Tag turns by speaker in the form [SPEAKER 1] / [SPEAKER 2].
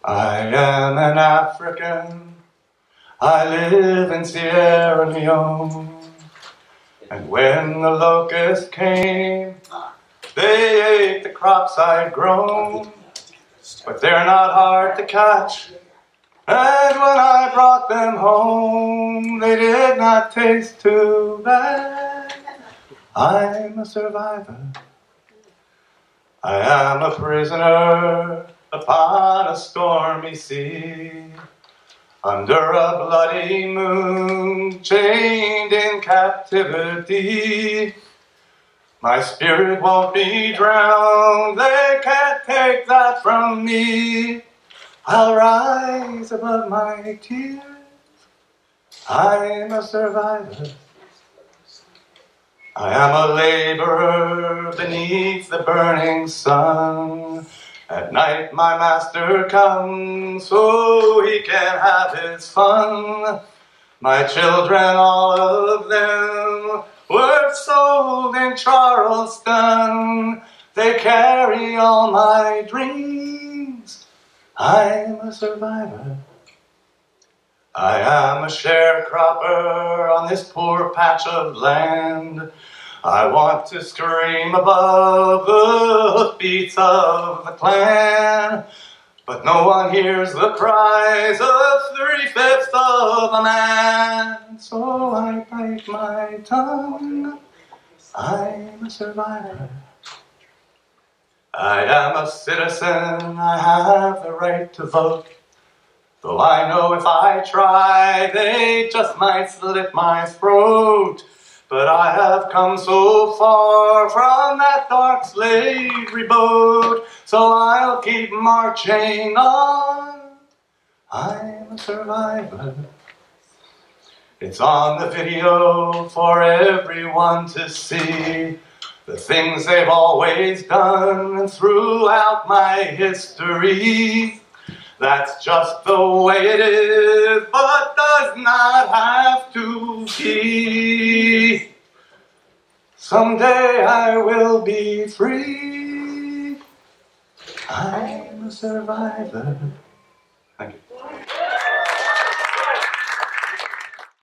[SPEAKER 1] I am an African. I live in Sierra Leone. And when the locusts came, they ate the crops I'd grown. But they're not hard to catch. And when I brought them home, they did not taste too bad. I'm a survivor. I am a prisoner upon a stormy sea, under a bloody moon, chained in captivity. My spirit won't be drowned, they can't take that from me. I'll rise above my tears, I'm a survivor. I am a laborer beneath the burning sun. At night my master comes so he can have his fun. My children, all of them, were sold in Charleston. They carry all my dreams. I'm a survivor. I am a sharecropper on this poor patch of land. I want to scream above the beats of the clan, but no one hears the cries of 3/5 of a man. So I bite my tongue. I'm a survivor. I am a citizen. I have the right to vote. Though I know if I try, they just might slit my throat. But I have come so far from that dark slavery boat, so I'll keep marching on. I'm a survivor. It's on the video for everyone to see. The things they've always done throughout my history. That's just the way it is, but does not have to be. Someday I will be free. I'm a survivor. Thank you.